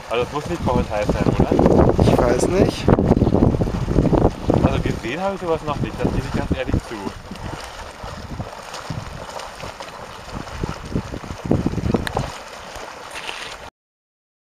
Also das muss nicht Polizei sein, oder? Ich weiß nicht. Also gesehen habe ich sowas noch nicht, das gebe ich ganz ehrlich zu.